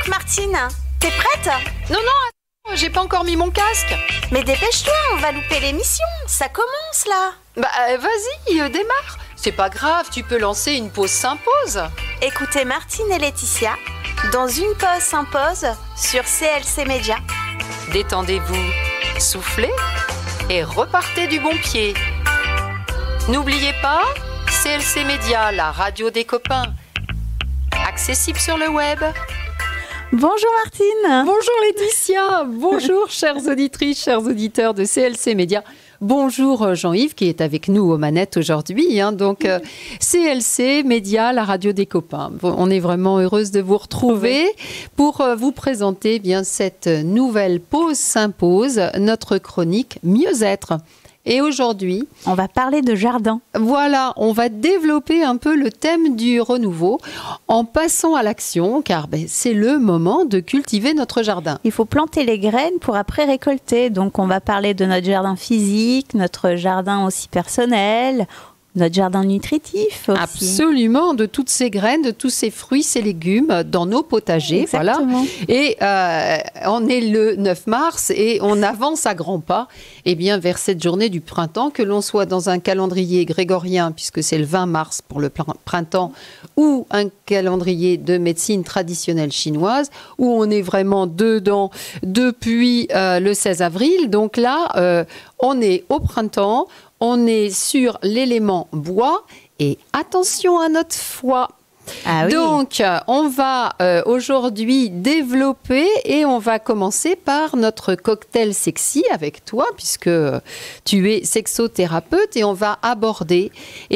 Martine, t'es prête? Non, attends, j'ai pas encore mis mon casque. Mais dépêche-toi, on va louper l'émission. Ça commence là. Vas-y, démarre. C'est pas grave, tu peux lancer une pause s'impose. Écoutez Martine et Laetitia dans une pause s'impose sur CLC Média. Détendez-vous, soufflez et repartez du bon pied. N'oubliez pas, CLC Média, la radio des copains. Accessible sur le web. Bonjour Martine. Bonjour Laetitia. Bonjour chères auditrices, chers auditeurs de CLC Média. Bonjour Jean-Yves qui est avec nous aux manettes aujourd'hui. Donc CLC Média, la radio des copains. On est vraiment heureuse de vous retrouver pour vous présenter cette nouvelle pause s'impose, notre chronique Mieux-être. Et aujourd'hui, on va parler de jardin. Voilà, on va développer un peu le thème du renouveau en passant à l'action, car c'est le moment de cultiver notre jardin. Il faut planter les graines pour après récolter. Donc on va parler de notre jardin physique, notre jardin aussi personnel, notre jardin nutritif aussi. Absolument, de toutes ces graines, de tous ces fruits, ces légumes dans nos potagers. Exactement. Voilà. Et on est le 9 mars et on avance à grands pas vers cette journée du printemps, que l'on soit dans un calendrier grégorien, puisque c'est le 20 mars pour le printemps, ou un calendrier de médecine traditionnelle chinoise, où on est vraiment dedans depuis le 16 avril. Donc là, on est au printemps. On est sur l'élément bois et attention à notre foie. Ah oui. Donc, on va aujourd'hui développer et on va commencer par notre cocktail sexy avec toi, puisque tu es sexothérapeute, et on va aborder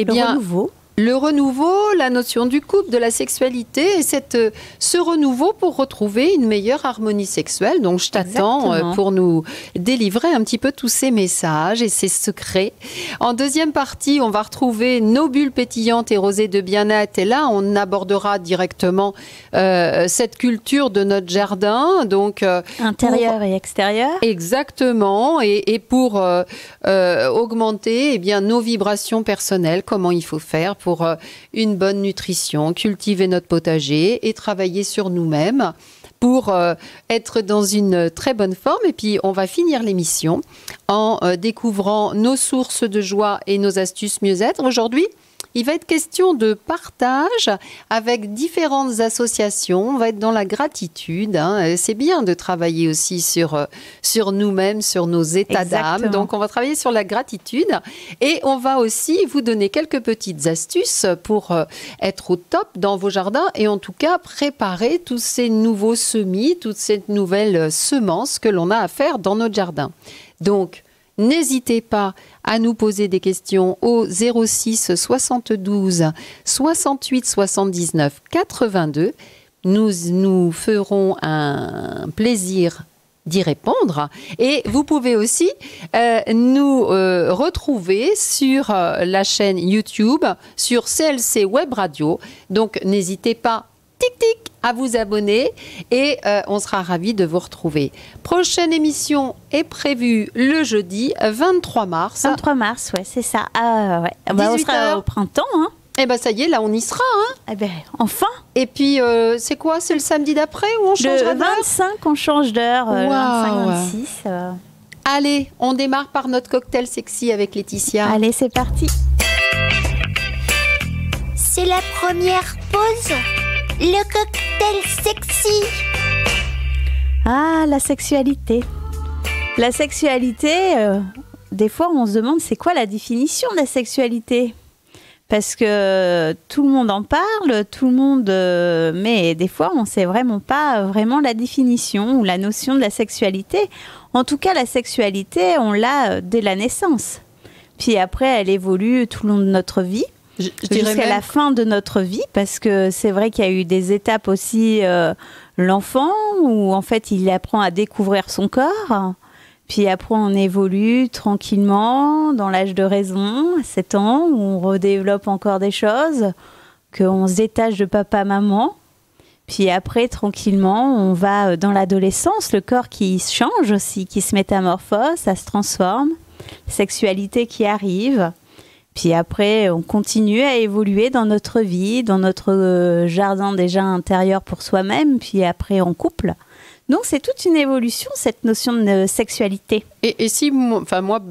le renouveau, la notion du couple, de la sexualité, et ce renouveau pour retrouver une meilleure harmonie sexuelle. Donc, je t'attends pour nous délivrer un petit peu tous ces messages et ces secrets. En deuxième partie, on va retrouver nos bulles pétillantes et rosées de bien-être. Et là, on abordera directement cette culture de notre jardin. Donc, intérieur et extérieur. Exactement. Et pour augmenter nos vibrations personnelles, comment il faut faire pour une bonne nutrition, cultiver notre potager et travailler sur nous-mêmes pour être dans une très bonne forme. Et puis, on va finir l'émission en découvrant nos sources de joie et nos astuces mieux-être. Aujourd'hui, il va être question de partage avec différentes associations. On va être dans la gratitude. C'est bien de travailler aussi sur nous-mêmes, sur nos états d'âme. Donc, on va travailler sur la gratitude. Et on va aussi vous donner quelques petites astuces pour être au top dans vos jardins et en tout cas préparer tous ces nouveaux semis, toutes ces nouvelles semences que l'on a à faire dans notre jardin. Donc, n'hésitez pas à nous poser des questions au 06 72 68 79 82. Nous ferons un plaisir d'y répondre. Et vous pouvez aussi nous retrouver sur la chaîne YouTube, sur CLC Web Radio. Donc, n'hésitez pas, tic-tic, à vous abonner et on sera ravis de vous retrouver. Prochaine émission est prévue le jeudi 23 mars. 23 mars, ouais, c'est ça. On sera au printemps. Ça y est, là, on y sera. Enfin. Et puis, c'est quoi? C'est le samedi d'après où on change d'heure? Le 25, on change d'heure. 25-26. Allez, on démarre par notre cocktail sexy avec Laetitia. Allez, c'est parti. C'est la première pause. Le cocktail sexy. Ah, la sexualité. La sexualité, des fois, on se demande c'est quoi la définition de la sexualité? Parce que tout le monde en parle, tout le monde... mais des fois, on ne sait vraiment pas vraiment la définition ou la notion de la sexualité. En tout cas, la sexualité, on l'a dès la naissance. Puis après, elle évolue tout le long de notre vie. Jusqu'à la fin de notre vie, parce que c'est vrai qu'il y a eu des étapes aussi, l'enfant, où en fait il apprend à découvrir son corps, puis après on évolue tranquillement dans l'âge de raison, à 7 ans, où on redéveloppe encore des choses, qu'on se détache de papa-maman, puis après tranquillement on va dans l'adolescence, le corps qui change aussi, qui se métamorphose, ça se transforme, sexualité qui arrive. Puis après, on continue à évoluer dans notre vie, dans notre jardin déjà intérieur pour soi-même, puis après en couple. Donc c'est toute une évolution, cette notion de sexualité. Et si, moi,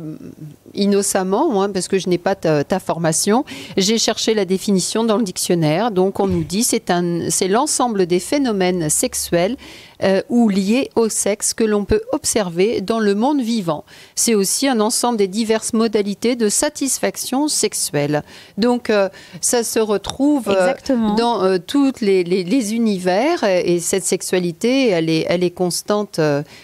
innocemment, parce que je n'ai pas ta formation, j'ai cherché la définition dans le dictionnaire. Donc on nous dit c'est l'ensemble des phénomènes sexuels ou liés au sexe que l'on peut observer dans le monde vivant. C'est aussi un ensemble des diverses modalités de satisfaction sexuelle. Donc ça se retrouve dans tous les univers, et cette sexualité, elle est constante.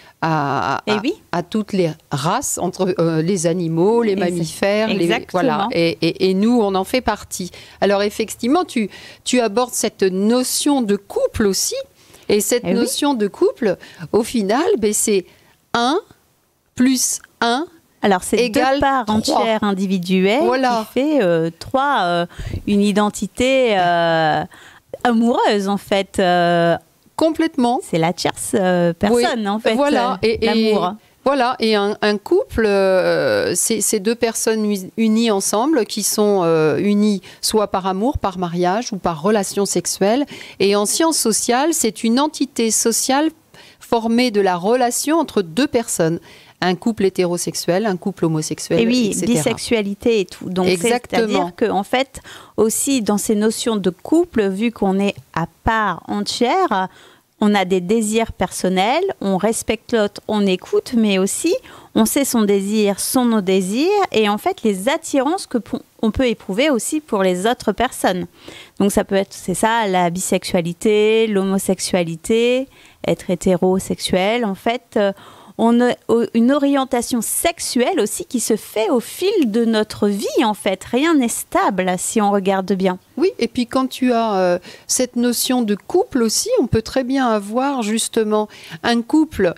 À toutes les races, entre les animaux, les mammifères, voilà. Et nous, on en fait partie. Alors effectivement, tu abordes cette notion de couple aussi, et cette notion de couple, au final, c'est 1 plus 1. Alors c'est deux parts entières individuelles qui fait 3, une identité amoureuse en fait. Complètement. C'est la tierce personne, en fait, l'amour. Voilà, et un couple, c'est 2 personnes unies ensemble, qui sont unies soit par amour, par mariage ou par relation sexuelle. Et en sciences sociales, c'est une entité sociale formée de la relation entre 2 personnes. Un couple hétérosexuel, un couple homosexuel, et oui, etc. bisexualité et tout. Donc c'est-à-dire qu'en fait, aussi dans ces notions de couple, vu qu'on est à part entière, on a des désirs personnels, on respecte l'autre, on écoute, mais aussi on sait son désir, sont nos désirs, et en fait les attirances qu'on peut éprouver aussi pour les autres personnes. Donc ça peut être, c'est ça, la bisexualité, l'homosexualité, être hétérosexuel, en fait. On a une orientation sexuelle aussi qui se fait au fil de notre vie, en fait. Rien n'est stable si on regarde bien. Oui, et puis quand tu as cette notion de couple aussi, on peut très bien avoir justement un couple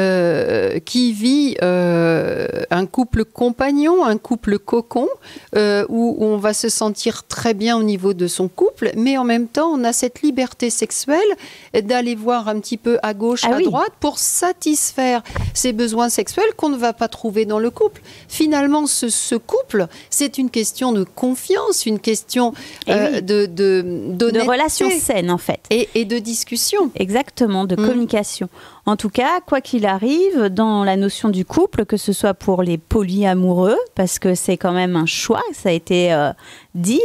qui vit, un couple compagnon, un couple cocon, où on va se sentir très bien au niveau de son couple, mais en même temps, on a cette liberté sexuelle d'aller voir un petit peu à gauche, à droite, pour satisfaire ces besoins sexuels qu'on ne va pas trouver dans le couple. Finalement, ce couple, c'est une question de confiance, une question de relations saines, en fait. Et de discussion. Exactement, de communication. En tout cas, quoi qu'il arrive, dans la notion du couple, que ce soit pour les polyamoureux, parce que c'est quand même un choix, ça a été dit...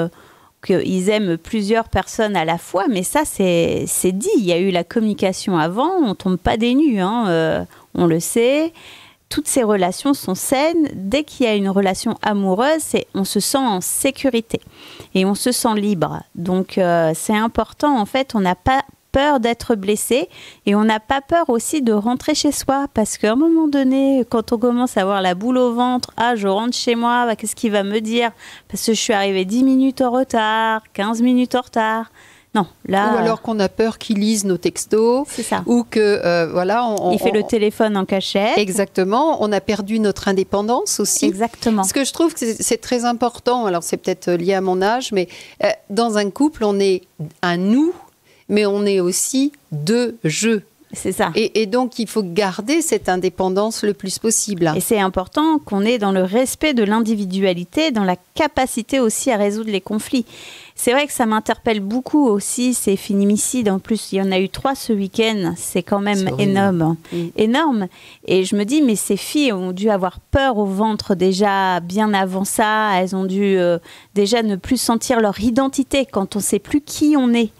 qu'ils aiment plusieurs personnes à la fois, mais ça, c'est dit. Il y a eu la communication avant, on ne tombe pas des nues, on le sait. Toutes ces relations sont saines. Dès qu'il y a une relation amoureuse, on se sent en sécurité et on se sent libre. Donc, c'est important, en fait, on n'a pas peur d'être blessé et on n'a pas peur aussi de rentrer chez soi, parce qu'à un moment donné, quand on commence à avoir la boule au ventre, je rentre chez moi, qu'est-ce qu'il va me dire parce que je suis arrivée 10 minutes en retard, 15 minutes en retard. Non, là, ou alors qu'on a peur qu'il lise nos textos, c'est ça. Ou que il fait le téléphone en cachette. Exactement, on a perdu notre indépendance aussi. Exactement. Ce que je trouve que c'est très important, alors c'est peut-être lié à mon âge, mais dans un couple, on est un nous, mais on est aussi 2 jeux. C'est ça. Et donc, il faut garder cette indépendance le plus possible. Et c'est important qu'on est dans le respect de l'individualité, dans la capacité aussi à résoudre les conflits. C'est vrai que ça m'interpelle beaucoup aussi, ces féminicides. En plus, il y en a eu 3 ce week-end. C'est quand même énorme. Énorme. Et je me dis, mais ces filles ont dû avoir peur au ventre déjà bien avant ça. Elles ont dû déjà ne plus sentir leur identité quand on ne sait plus qui on est.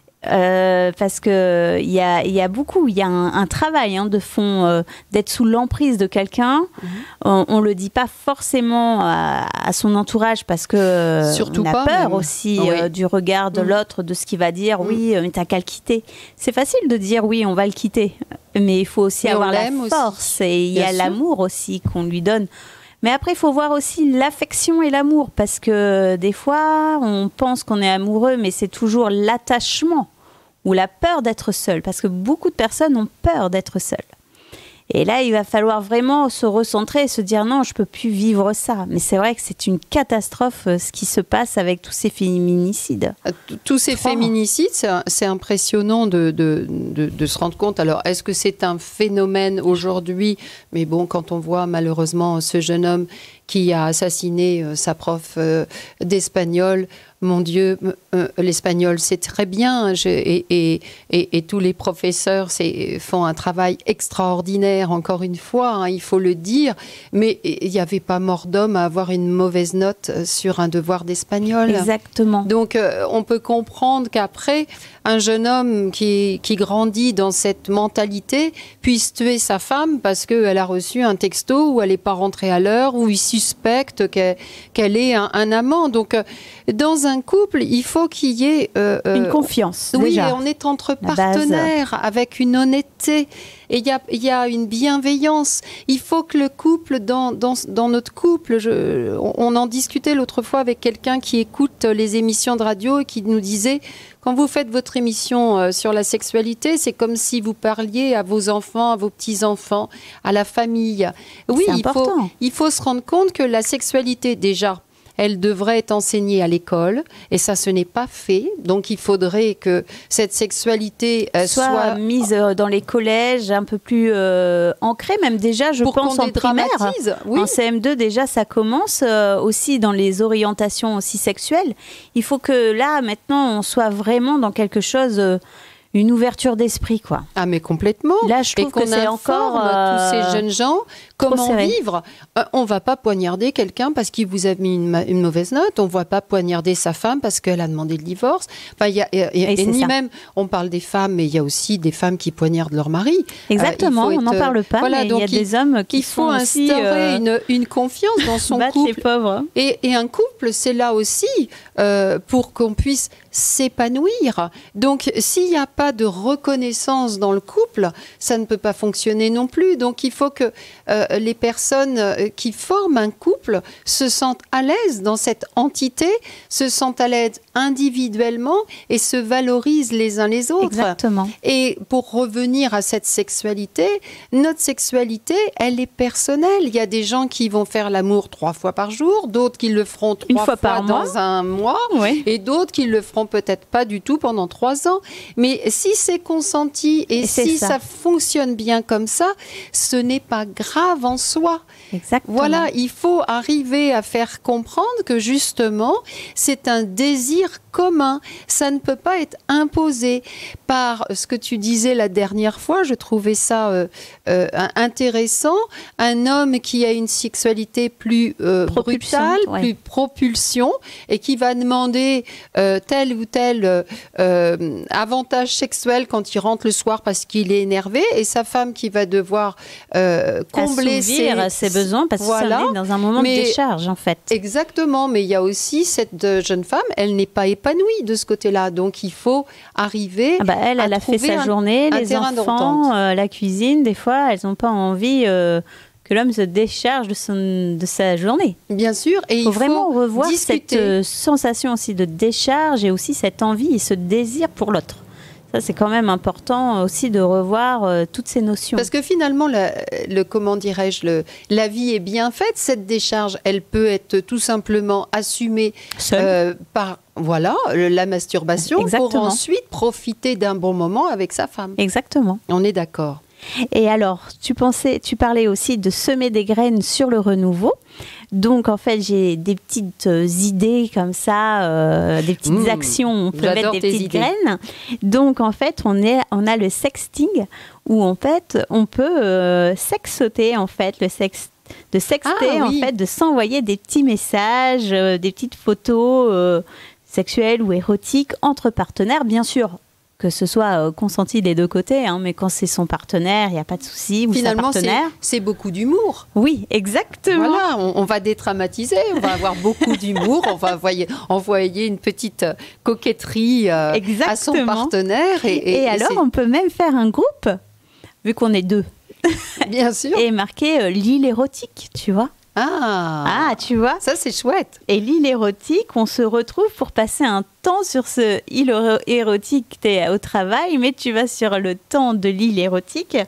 Parce que il y a beaucoup, il y a un travail de fond, d'être sous l'emprise de quelqu'un. On le dit pas forcément à son entourage, parce que surtout on a pas, peur même. aussi du regard de l'autre, de ce qu'il va dire. Oui, mais t'as qu'à le quitter. C'est facile de dire oui, on va le quitter, mais il faut aussi avoir la force aussi. Et il y a l'amour aussi qu'on lui donne. Mais après, il faut voir aussi l'affection et l'amour, parce que des fois, on pense qu'on est amoureux, mais c'est toujours l'attachement ou la peur d'être seul, parce que beaucoup de personnes ont peur d'être seules. Et là, il va falloir vraiment se recentrer et se dire non, je ne peux plus vivre ça. Mais c'est vrai que c'est une catastrophe ce qui se passe avec tous ces féminicides. Tous ces féminicides, c'est impressionnant de se rendre compte. Alors, est-ce que c'est un phénomène aujourd'hui ? Mais bon, quand on voit malheureusement ce jeune homme qui a assassiné sa prof d'espagnol. Mon Dieu, l'espagnol, c'est très bien. Et tous les professeurs font un travail extraordinaire, encore une fois, hein, il faut le dire. Mais il n'y avait pas mort d'homme à avoir une mauvaise note sur un devoir d'espagnol. Exactement. Donc, on peut comprendre qu'après, un jeune homme qui grandit dans cette mentalité puisse tuer sa femme parce qu'elle a reçu un texto où elle n'est pas rentrée à l'heure, où il suspecte qu'elle est un amant. Donc, dans un couple, il faut qu'il y ait... une confiance, oui, déjà. et on est entre partenaires, avec une honnêteté. Et il y a une bienveillance. Il faut que le couple, dans notre couple, on en discutait l'autre fois avec quelqu'un qui écoute les émissions de radio et qui nous disait, quand vous faites votre émission sur la sexualité, c'est comme si vous parliez à vos enfants, à vos petits-enfants, à la famille. Oui, il faut se rendre compte que la sexualité, déjà, elle devrait être enseignée à l'école et ça, ce n'est pas fait. Donc, il faudrait que cette sexualité soit mise dans les collèges, un peu plus ancrée, même déjà, je pense, en primaire. Oui. En CM2, déjà, ça commence aussi dans les orientations aussi sexuelles. Il faut que là, maintenant, on soit vraiment dans quelque chose... une ouverture d'esprit, quoi. Ah, mais complètement. Là, je trouve que c'est encore tous ces jeunes gens comment vivre. On va pas poignarder quelqu'un parce qu'il vous a mis une mauvaise note. On va pas poignarder sa femme parce qu'elle a demandé le divorce. Enfin, même, on parle des femmes, mais il y a aussi des femmes qui poignardent leur mari. Exactement, on n'en parle pas, mais il y a des hommes qui faut instaurer une confiance dans son couple. Les pauvres. Et un couple, c'est là aussi pour qu'on puisse s'épanouir. Donc, s'il n'y a pas de reconnaissance dans le couple, ça ne peut pas fonctionner non plus. Donc, il faut que les personnes qui forment un couple se sentent à l'aise dans cette entité, se sentent à l'aise individuellement et se valorisent les uns les autres. Exactement. Et pour revenir à cette sexualité, notre sexualité, elle est personnelle. Il y a des gens qui vont faire l'amour 3 fois par jour, d'autres qui le feront 3 fois par mois dans un mois, oui. Et d'autres qui le feront peut-être pas du tout pendant 3 ans. Mais si c'est consenti et si ça fonctionne bien comme ça, ce n'est pas grave en soi. Exactement. Voilà, il faut arriver à faire comprendre que justement, c'est un désir commun. Ça ne peut pas être imposé par ce que tu disais la dernière fois. Je trouvais ça intéressant. Un homme qui a une sexualité plus brutale, plus propulsion, et qui va demander tel ou tel avantage sexuel quand il rentre le soir parce qu'il est énervé, et sa femme qui va devoir combler ses besoins parce que ça est dans un moment de décharge en fait. Exactement, mais il y a aussi cette jeune femme, elle n'est pas épanouie de ce côté-là, donc il faut arriver elle a fait sa journée, les enfants, la cuisine, des fois elles n'ont pas envie que l'homme se décharge de sa journée. Bien sûr, et il faut vraiment revoir discuter. Cette sensation aussi de décharge et aussi cette envie et ce désir pour l'autre. Ça, c'est quand même important aussi de revoir toutes ces notions. Parce que finalement, comment dirais-je, la vie est bien faite. Cette décharge, elle peut être tout simplement assumée par la masturbation. Exactement. Pour ensuite profiter d'un bon moment avec sa femme. Exactement. On est d'accord. Et alors, tu parlais aussi de semer des graines sur le renouveau. Donc, en fait, j'ai des petites idées comme ça, des petites actions. On peut mettre des petites graines. Donc, en fait, on a le sexting où, en fait, on peut sexoter, en fait, de sexter, en fait, de s'envoyer des petits messages, des petites photos sexuelles ou érotiques entre partenaires, bien sûr. Que ce soit consenti des deux côtés, mais quand c'est son partenaire, il n'y a pas de souci. Finalement, sa partenaire. C'est beaucoup d'humour. Oui, exactement. Voilà, on va dédramatiser, on va avoir beaucoup d'humour, on va envoyer une petite coquetterie à son partenaire. Et alors, on peut même faire un groupe, vu qu'on est 2. Bien sûr. Et marquer l'île érotique, tu vois. Ah, tu vois. Ça, c'est chouette. Et l'île érotique, on se retrouve pour passer un temps sur ce île érotique. Tu es au travail, mais tu vas sur le temps de l'île érotique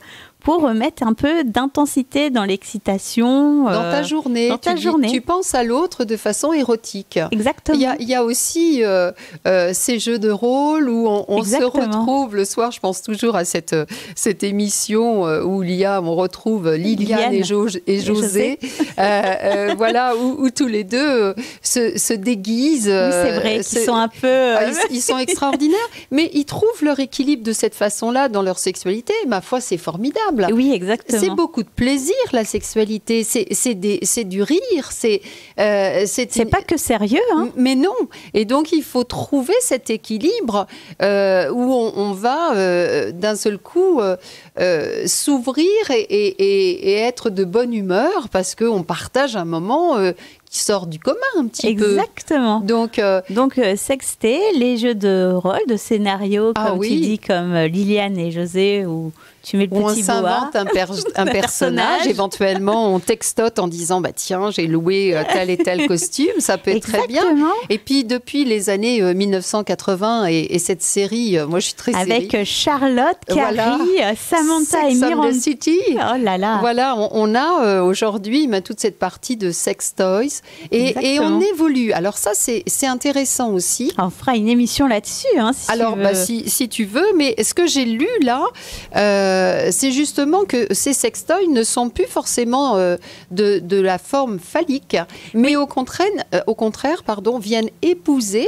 pour remettre un peu d'intensité dans l'excitation. Dans ta journée. Dans ta journée. Tu penses à l'autre de façon érotique. Exactement. Il y a aussi ces jeux de rôle où on se retrouve le soir. Je pense toujours à cette émission où on retrouve Liliane et José. Voilà, où tous les deux se déguisent. Oui, c'est vrai, qu'ils sont un peu... Ils sont extraordinaires, mais ils trouvent leur équilibre de cette façon-là dans leur sexualité. Ma foi, c'est formidable. Oui, exactement. C'est beaucoup de plaisir, la sexualité. C'est du rire. C'est pas que sérieux. Hein. Mais non. Et donc, il faut trouver cet équilibre où on va d'un seul coup s'ouvrir et être de bonne humeur parce qu'on partage un moment qui sort du commun un petit peu. Exactement. Donc sexter, les jeux de rôle, de scénario, comme tu dis, comme Liliane et José, où tu mets le petit boa. On s'invente un personnage. Éventuellement, on textote en disant tiens, j'ai loué tel et tel costume. Ça peut être très bien. Et puis, depuis les années 1980 et cette série, moi, je suis très avec Charlotte, Carrie, Samantha et Miranda. City. Oh là là. Voilà, on a aujourd'hui toute cette partie de sex toys et on évolue. Alors ça, c'est intéressant aussi. On fera une émission là-dessus. Hein, si tu veux. Mais ce que j'ai lu là... c'est justement que ces sextoys ne sont plus forcément de la forme phallique, mais au contraire, viennent épouser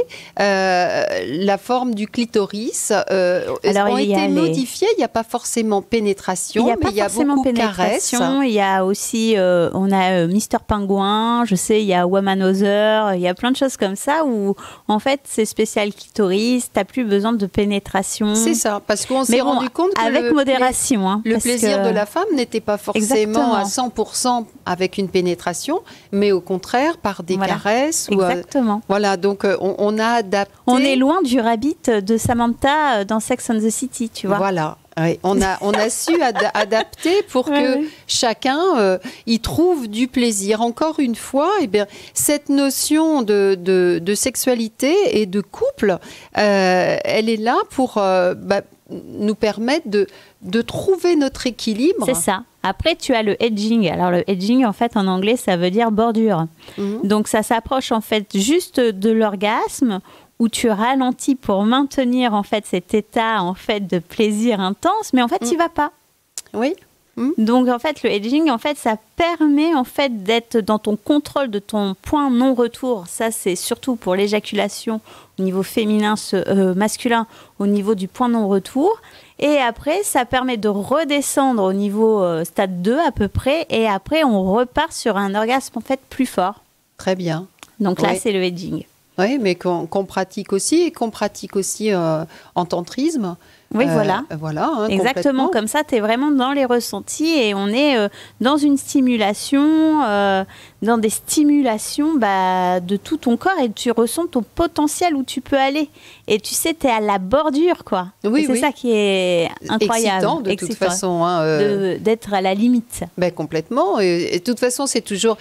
la forme du clitoris. Alors, ont été modifiés. Il n'y a pas forcément pénétration, mais il y a beaucoup de caresses. Il y a aussi, on a Mister Pingouin, je sais, il y a Womanizer, il y a plein de choses comme ça où, en fait, c'est spécial clitoris, tu n'as plus besoin de pénétration. C'est ça, parce qu'on s'est rendu compte que avec modération. Le plaisir de la femme n'était pas forcément à 100% avec une pénétration, mais au contraire par des caresses. Exactement. Voilà, donc on a adapté. On est loin du rabbit de Samantha dans Sex and the City, tu vois. Voilà. Oui, on a su adapter pour que chacun y trouve du plaisir. Encore une fois, cette notion de sexualité et de couple, elle est là pour nous permettre de trouver notre équilibre. C'est ça. Après, tu as le edging. Alors, le edging, en fait, en anglais, ça veut dire bordure. Donc, ça s'approche, en fait, juste de l'orgasme où tu ralentis pour maintenir, en fait, cet état, en fait, de plaisir intense, mais en fait, tu n'y vas pas. Oui. Donc, en fait, le edging, en fait, ça permet, en fait, d'être dans ton contrôle de ton point non-retour. Ça, c'est surtout pour l'éjaculation au niveau féminin, masculin, au niveau du point non-retour. Et après, ça permet de redescendre au niveau stade 2 à peu près. Et après, on repart sur un orgasme, en fait, plus fort. Très bien. Donc là, c'est le edging. Oui, mais qu'on pratique aussi, et qu'on pratique aussi en tantrisme. Oui, voilà. Voilà, exactement, comme ça, tu es vraiment dans les ressentis et on est dans une stimulation, dans des stimulations de tout ton corps et tu ressens ton potentiel où tu peux aller. Et tu sais, tu es à la bordure, quoi. Oui, c'est ça qui est incroyable. Excitant, de toute façon. D'être à la limite. Complètement. Et de toute façon, c'est toujours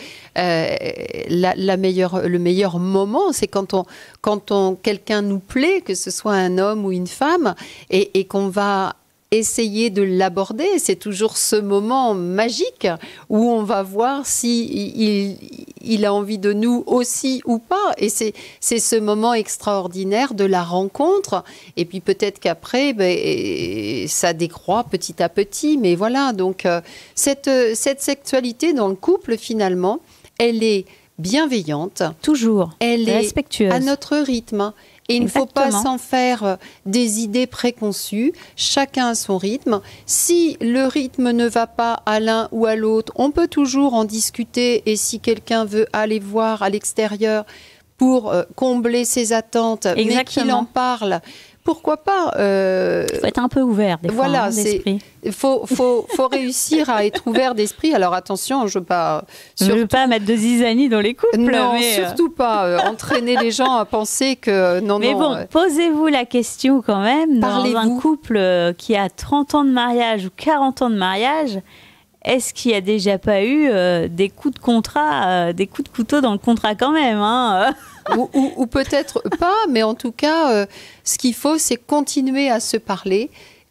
le meilleur moment, c'est quand quelqu'un nous plaît, que ce soit un homme ou une femme, et qu'on va essayer de l'aborder. C'est toujours ce moment magique où on va voir si il a envie de nous aussi ou pas. Et c'est ce moment extraordinaire de la rencontre. Et puis peut-être qu'après, ça décroît petit à petit. Mais voilà, donc cette sexualité dans le couple, finalement, elle est bienveillante. Toujours. Elle est respectueuse. À notre rythme. Et il ne faut pas s'en faire des idées préconçues. Chacun a son rythme. Si le rythme ne va pas à l'un ou à l'autre, on peut toujours en discuter. Et si quelqu'un veut aller voir à l'extérieur pour combler ses attentes, mais qu'il en parle, pourquoi pas Il faut être un peu ouvert des fois, d'esprit. Il faut réussir à être ouvert d'esprit. Alors attention, je ne veux pas mettre de zizanie dans les couples. Non, surtout pas. Entraîner les gens à penser que... Mais posez-vous la question quand même. Dans un couple qui a 30 ans de mariage ou 40 ans de mariage, est-ce qu'il n'y a déjà pas eu des coups de contrat, des coups de couteau dans le contrat quand même, hein ou peut-être pas, mais en tout cas, ce qu'il faut, c'est continuer à se parler,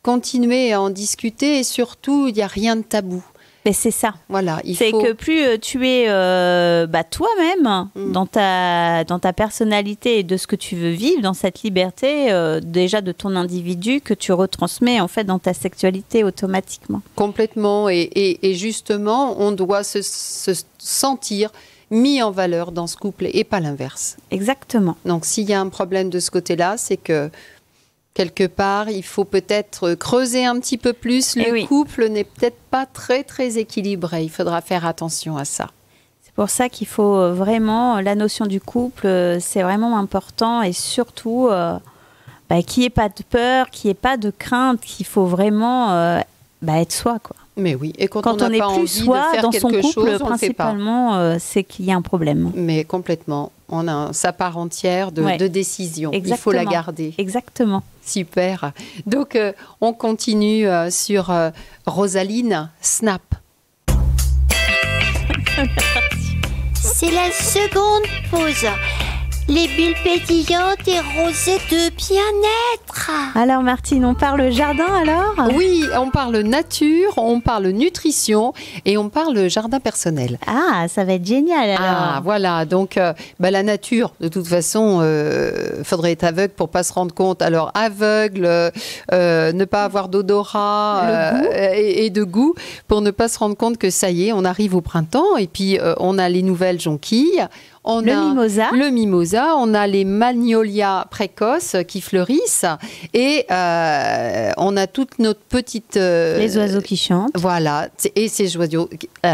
continuer à en discuter et surtout, il n'y a rien de tabou. Mais c'est ça. Voilà, C'est que plus tu es toi-même dans ta personnalité et de ce que tu veux vivre, dans cette liberté déjà de ton individu que tu retransmets en fait dans ta sexualité automatiquement. Complètement. Et justement, on doit se sentir mis en valeur dans ce couple et pas l'inverse. Exactement. Donc s'il y a un problème de ce côté-là, c'est que quelque part, il faut peut-être creuser un petit peu plus. Le couple n'est peut-être pas très, très équilibré. Il faudra faire attention à ça. C'est pour ça qu'il faut vraiment, la notion du couple, c'est vraiment important. Et surtout, qu'il n'y ait pas de peur, qu'il n'y ait pas de crainte, qu'il faut vraiment être soi, quoi. Mais oui, et quand on n'est plus soi dans son couple, principalement, c'est qu'il y a un problème. Mais complètement. On a sa part entière de décision. Exactement. Il faut la garder. Exactement. Super. Donc, on continue sur Rosaline Snap. C'est la seconde pause. Les bulles pétillantes et rosées de bien-être. Alors Martine, on parle jardin alors ? Oui, on parle nature, on parle nutrition et on parle jardin personnel. Ah, ça va être génial alors. Ah, voilà. Donc, la nature, de toute façon, faudrait être aveugle pour pas se rendre compte. Alors, aveugle, ne pas avoir d'odorat et de goût pour ne pas se rendre compte que ça y est, on arrive au printemps et puis on a les nouvelles jonquilles. Le mimosa, on a les magnolias précoces qui fleurissent et on a toutes nos petites... les oiseaux qui chantent. Voilà, et ces oiseaux,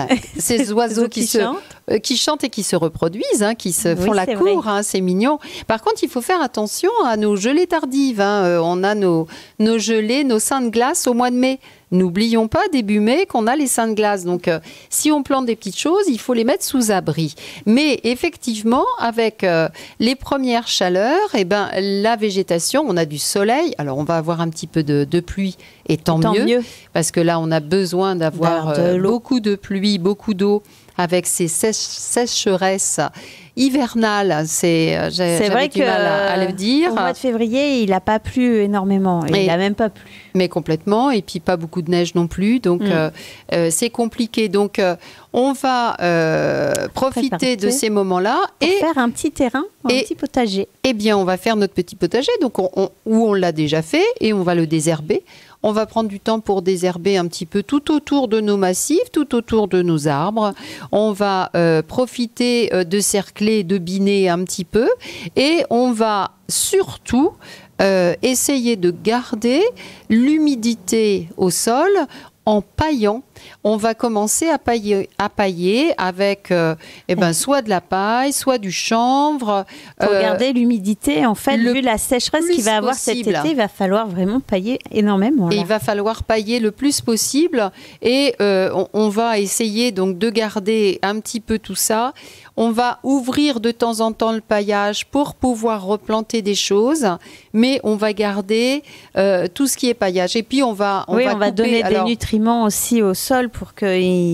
qui chantent et qui se reproduisent, qui se font la cour, c'est mignon. Par contre, il faut faire attention à nos gelées tardives. On a nos gelées, nos seins de glace au mois de mai. N'oublions pas début mai qu'on a les seins de glace. Donc, si on plante des petites choses, il faut les mettre sous abri. Mais effectivement, avec les premières chaleurs, la végétation, on a du soleil. Alors, on va avoir un petit peu de pluie et tant mieux. Parce que là, on a besoin d'avoir beaucoup de pluie, beaucoup d'eau avec ces sécheresses hivernales. C'est vrai que mal à le dire. Au mois de février, il n'a pas plu énormément. Il n'a même pas plu. Mais complètement. Et puis, pas beaucoup de neige non plus. Donc, c'est compliqué. Donc, on va profiter de ces moments-là. Et faire un petit terrain, un petit potager. Eh bien, on va faire notre petit potager. Donc, où on l'a déjà fait et on va le désherber. On va prendre du temps pour désherber un petit peu tout autour de nos massifs, tout autour de nos arbres. On va profiter de cercler, de biner un petit peu. Et on va surtout essayer de garder l'humidité au sol en paillant. On va commencer à pailler avec soit de la paille, soit du chanvre. Pour garder l'humidité, en fait, vu la sécheresse qu'il va avoir cet été, il va falloir vraiment pailler énormément. Là. Et il va falloir pailler le plus possible. Et on va essayer donc de garder un petit peu tout ça. On va ouvrir de temps en temps le paillage pour pouvoir replanter des choses, mais on va garder tout ce qui est paillage. Et puis on va couper, donner des nutriments aussi au sol pour que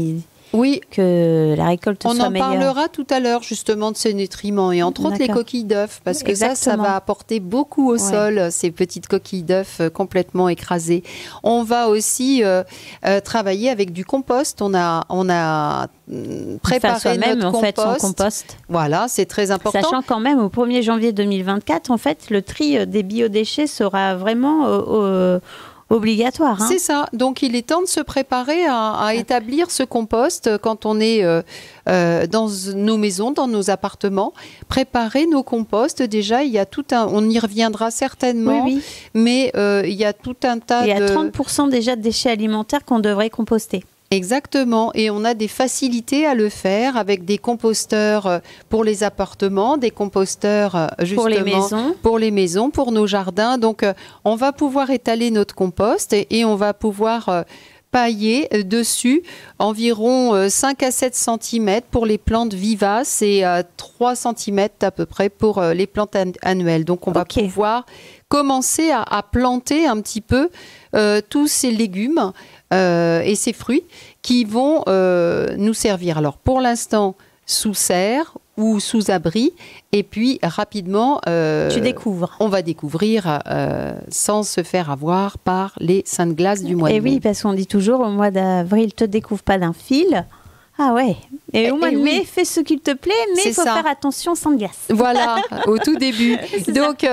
la récolte soit meilleure. On en parlera tout à l'heure justement de ces nutriments et entre autres les coquilles d'œufs parce que ça va apporter beaucoup au sol, ces petites coquilles d'œufs complètement écrasées. On va aussi travailler avec du compost. On a préparé notre compost. Fait, son compost. Voilà, c'est très important. Sachant quand même au 1er janvier 2024, en fait, le tri des biodéchets sera vraiment obligatoire. C'est ça. Donc, il est temps de se préparer à établir ce compost quand on est dans nos maisons, dans nos appartements. Préparer nos composts. Déjà, il y a on y reviendra certainement, mais il y a tout un tas Il y a 30% déjà de déchets alimentaires qu'on devrait composter. Exactement, et on a des facilités à le faire avec des composteurs pour les appartements, des composteurs justement pour les maisons, pour nos jardins. Donc, on va pouvoir étaler notre compost et on va pouvoir pailler dessus environ 5 à 7 cm pour les plantes vivaces et 3 cm à peu près pour les plantes annuelles. Donc, on va pouvoir commencer à planter un petit peu tous ces légumes et ces fruits qui vont nous servir. Alors, pour l'instant, sous serre ou sous abri. Et puis rapidement, Tu découvres. on va découvrir sans se faire avoir par les saintes glaces du mois de Et mai. oui, parce qu'on dit toujours au mois d'avril, te découvre pas d'un fil. Ah ouais. Et au mois de mai, fais ce qu'il te plaît, mais il faut faire attention sans glace. Voilà, au tout début. Donc,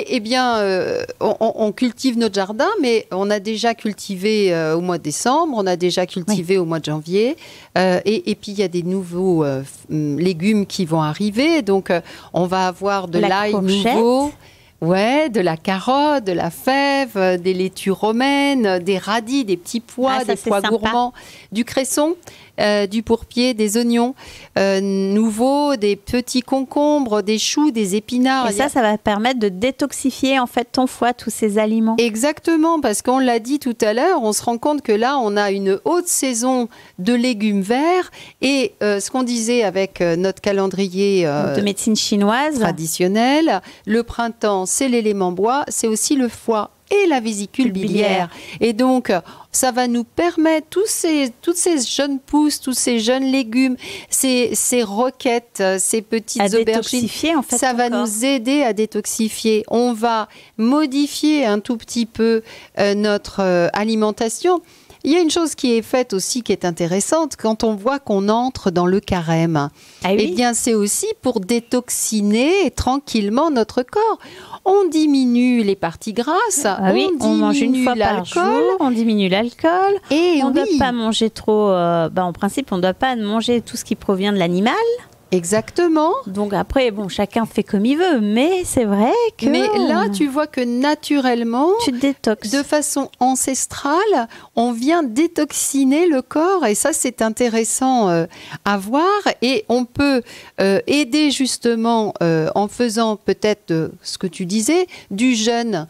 on cultive notre jardin, mais on a déjà cultivé au mois de décembre, on a déjà cultivé au mois de janvier. Et puis, il y a des nouveaux légumes qui vont arriver. Donc, on va avoir de l'ail nouveau. Ouais, de la carotte, de la fève, des laitues romaines, des radis, des petits pois, des pois gourmands, du cresson, du pourpier, des oignons nouveaux, des petits concombres, des choux, des épinards. Et ça va permettre de détoxifier en fait ton foie, tous ces aliments. Exactement, parce qu'on l'a dit tout à l'heure, on se rend compte que là, on a une haute saison de légumes verts et ce qu'on disait avec notre calendrier de médecine chinoise traditionnel, le printemps, c'est l'élément bois, c'est aussi le foie et la vésicule biliaire. Et donc, ça va nous permettre, toutes ces jeunes pousses, tous ces jeunes légumes, ces roquettes, ces petites aubergines, en fait, ça va nous aider à détoxifier. On va modifier un tout petit peu notre alimentation. Il y a une chose qui est faite aussi qui est intéressante quand on voit qu'on entre dans le carême. Eh bien, c'est aussi pour détoxiner tranquillement notre corps. On diminue les parties grasses, on mange une fois par jour, on diminue l'alcool, et on ne doit pas manger trop, en principe on ne doit pas manger tout ce qui provient de l'animal. Exactement. Donc après, chacun fait comme il veut, mais c'est vrai que... Mais là, tu vois que naturellement, tu te détoxes. De façon ancestrale, on vient détoxiner le corps et ça, c'est intéressant à voir. Et on peut aider justement en faisant peut-être ce que tu disais, du jeûne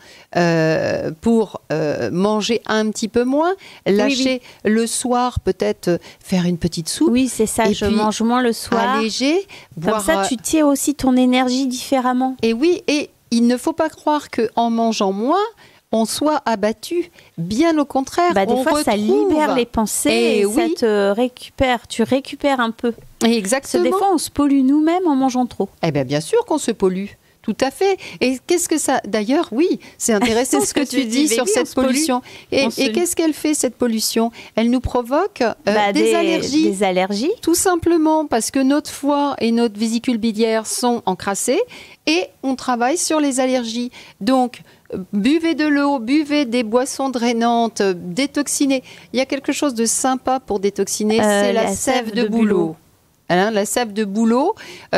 pour manger un petit peu moins, lâcher le soir, peut-être faire une petite soupe. Oui, c'est ça, je mange moins le soir. Alléger. Comme ça, tu tires aussi ton énergie différemment. Et oui, et il ne faut pas croire qu'en mangeant moins, on soit abattu. Bien au contraire, des fois, ça libère les pensées et ça te récupère. Tu récupères un peu. Exactement. Parce que des fois, on se pollue nous-mêmes en mangeant trop. Eh bien sûr qu'on se pollue. Tout à fait. Et qu'est-ce que ça... D'ailleurs, oui, c'est intéressant ce que tu dis sur cette pollution. Et qu'est-ce qu'elle fait, cette pollution? Elle nous provoque des allergies. Des allergies. Tout simplement parce que notre foie et notre vésicule biliaire sont encrassés et on travaille sur les allergies. Donc, buvez de l'eau, buvez des boissons drainantes, détoxinez. Il y a quelque chose de sympa pour détoxiner, c'est la sève de bouleau. La sève de bouleau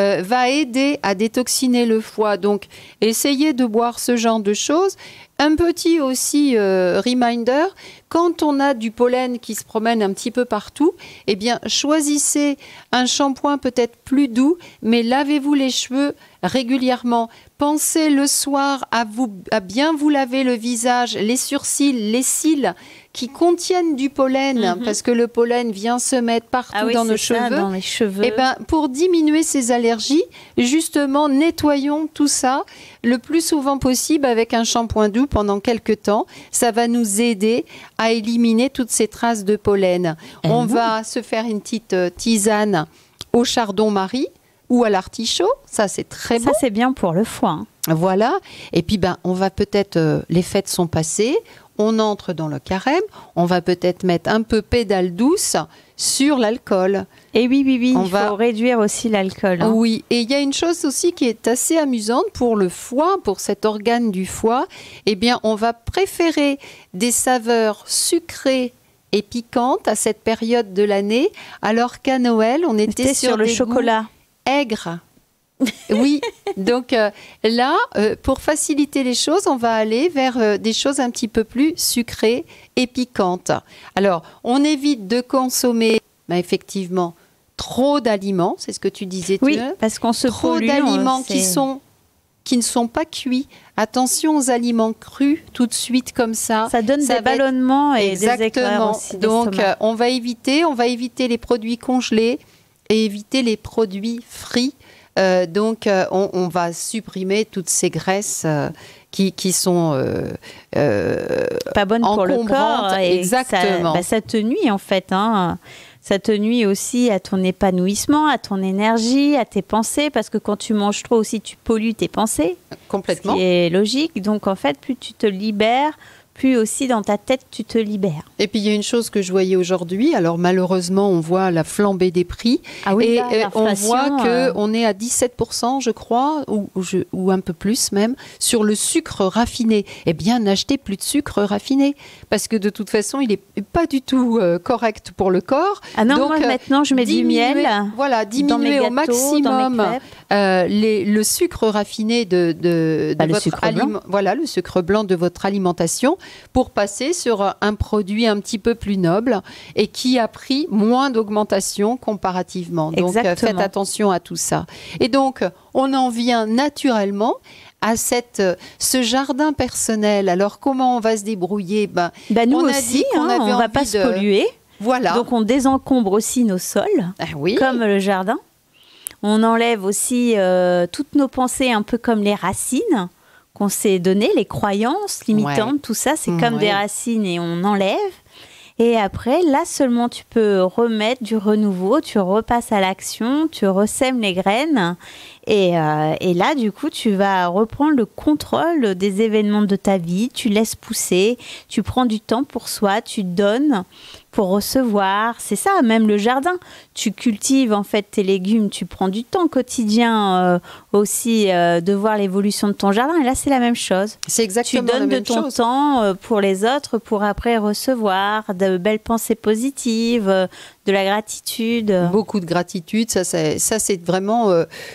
va aider à détoxiner le foie. Donc, essayez de boire ce genre de choses. Un petit aussi reminder, quand on a du pollen qui se promène un petit peu partout, eh bien, choisissez un shampoing peut-être plus doux, mais lavez-vous les cheveux régulièrement. Pensez le soir à bien vous laver le visage, les sourcils, les cils qui contiennent du pollen, parce que le pollen vient se mettre partout dans nos cheveux. Dans les cheveux. Eh ben, pour diminuer ces allergies, justement, nettoyons tout ça le plus souvent possible avec un shampoing doux pendant quelques temps. Ça va nous aider à éliminer toutes ces traces de pollen. On va se faire une petite tisane au chardon-marie ou à l'artichaut. Ça, c'est très bon. Ça, c'est bien pour le foie. Voilà. Et puis, on va peut-être... les fêtes sont passées. On entre dans le carême. On va peut-être mettre un peu pédale douce sur l'alcool. Et oui, il faut réduire aussi l'alcool. Oui, et il y a une chose aussi qui est assez amusante pour le foie, pour cet organe du foie. Eh bien, on va préférer des saveurs sucrées et piquantes à cette période de l'année, alors qu'à Noël, on était sur le chocolat aigre. Oui, donc là, pour faciliter les choses, on va aller vers des choses un petit peu plus sucrées et piquantes. Alors, on évite de consommer, effectivement, trop d'aliments, c'est ce que tu disais. Oui, parce qu'on se trop d'aliments qui ne sont pas cuits. Attention aux aliments crus tout de suite comme ça. Ça donne des ballonnements et des éclairs aussi. Donc, on va éviter les produits congelés et éviter les produits frits. Donc, on va supprimer toutes ces graisses qui sont pas bonnes pour le corps. Exactement. Ça te nuit, en fait. Ça te nuit aussi à ton épanouissement, à ton énergie, à tes pensées, parce que quand tu manges trop aussi, tu pollues tes pensées. Complètement. Ce qui est logique. Donc, en fait, plus tu te libères, plus aussi dans ta tête, tu te libères. Et puis, il y a une chose que je voyais aujourd'hui. Alors, malheureusement, on voit la flambée des prix. Ah oui, et là, on voit qu'on est à 17%, je crois, ou un peu plus même, sur le sucre raffiné. Eh bien, n'achetez plus de sucre raffiné. Parce que de toute façon, il n'est pas du tout correct pour le corps. Ah non, donc, moi, maintenant, je mets du miel. Voilà, diminuer gâteaux, au maximum le sucre raffiné de votre sucre blanc. Voilà, le sucre blanc de votre alimentation, pour passer sur un produit un petit peu plus noble et qui a pris moins d'augmentation comparativement. Donc, faites attention à tout ça. Et donc, on en vient naturellement à ce jardin personnel. Alors, comment on va se débrouiller? Nous on aussi, on ne va pas se polluer. Voilà. Donc, on désencombre aussi nos sols, oui. comme le jardin. On enlève aussi toutes nos pensées, un peu comme les racines qu'on s'est données, les croyances limitantes, tout ça, c'est comme des racines et on enlève. Et après, là seulement, tu peux remettre du renouveau, tu repasses à l'action, tu ressèmes les graines. Et là, du coup, tu vas reprendre le contrôle des événements de ta vie. Tu laisses pousser, tu prends du temps pour soi, tu donnes pour recevoir. C'est ça, même le jardin. Tu cultives en fait tes légumes, tu prends du temps quotidien aussi de voir l'évolution de ton jardin. Et là, c'est la même chose. C'est exactement la même chose. Tu donnes de ton temps pour les autres, pour après recevoir de belles pensées positives, de la gratitude. Beaucoup de gratitude. Ça c'est vraiment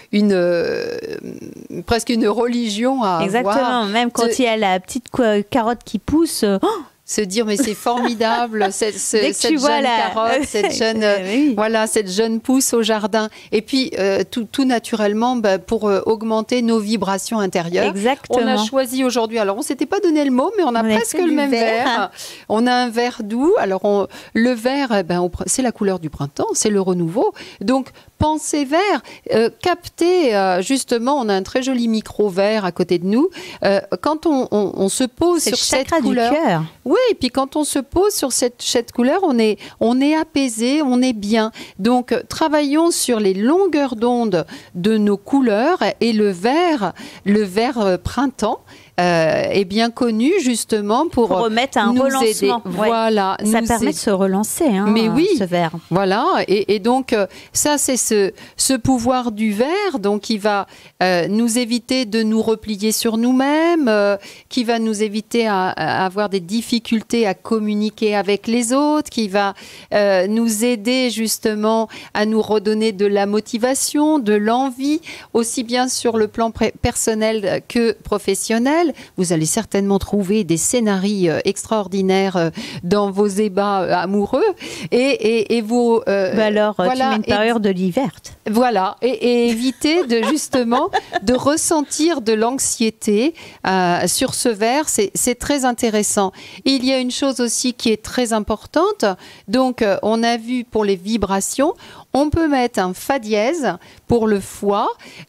presque une religion à avoir. Exactement. Même quand il y a la petite carotte qui pousse... se dire mais c'est formidable cette jeune carotte, cette jeune pousse au jardin, et puis tout naturellement pour augmenter nos vibrations intérieures. Exactement. On a choisi aujourd'hui, alors on s'était pas donné le mot, mais on a presque le même vert. On a un vert doux. Alors le vert, c'est la couleur du printemps, c'est le renouveau. Donc pensez vert, captez justement, on a un très joli micro vert à côté de nous. Quand on se pose sur cette couleur, du cœur. Oui, et puis quand on se pose sur cette couleur, on est apaisé, on est bien. Donc, travaillons sur les longueurs d'onde de nos couleurs, et le vert printemps est bien connu justement pour remettre un nous relancement. Aider. Voilà, ça permet de se relancer, mais oui, ce vert. Voilà, et donc ça c'est ce pouvoir du vert, donc qui va nous éviter de nous replier sur nous-mêmes, qui va nous éviter à avoir des difficultés à communiquer avec les autres, qui va nous aider justement à nous redonner de la motivation, de l'envie, aussi bien sur le plan personnel que professionnel. Vous allez certainement trouver des scénarios extraordinaires dans vos ébats amoureux, et vous... alors, tu mets une parure de lit verte. Voilà, et éviter justement de ressentir de l'anxiété sur ce vert. C'est très intéressant. Il y a une chose aussi qui est très importante. Donc, on a vu pour les vibrations, on peut mettre un fa dièse pour le foie.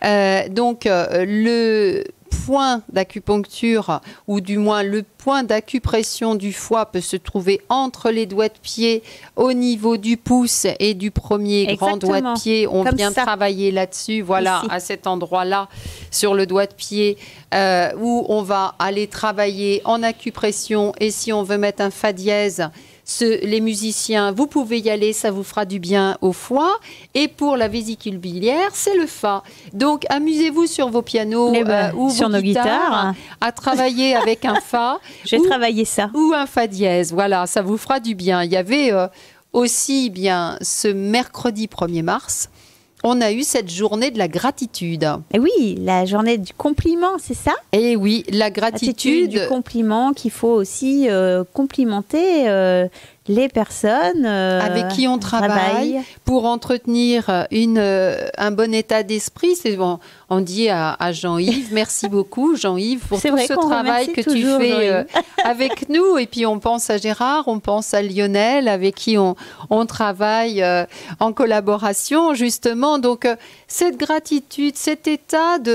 Le point d'acupuncture, ou du moins le point d'acupression du foie, peut se trouver entre les doigts de pied, au niveau du pouce et du premier grand doigt de pied. On vient travailler là-dessus, voilà, ici, à cet endroit-là, sur le doigt de pied, où on va aller travailler en acupression. Et si on veut mettre un fa dièse, les musiciens, vous pouvez y aller, ça vous fera du bien au foie. Et pour la vésicule biliaire, c'est le fa. Donc, amusez-vous sur vos pianos ou sur vos nos guitares à travailler avec un fa. J'ai travaillé ça. Ou un fa dièse. Voilà, ça vous fera du bien. Il y avait aussi ce mercredi 1er mars, on a eu cette journée de la gratitude. Et oui, la journée du compliment, c'est ça? Et oui, la gratitude. Du compliment, qu'il faut aussi complimenter les personnes avec qui on travaille pour entretenir un bon état d'esprit. C'est bon, on dit à Jean-Yves, merci beaucoup Jean-Yves pour tout ce travail que tu fais avec nous. Et puis on pense à Gérard, on pense à Lionel, avec qui on travaille en collaboration justement. Donc cette gratitude, cet état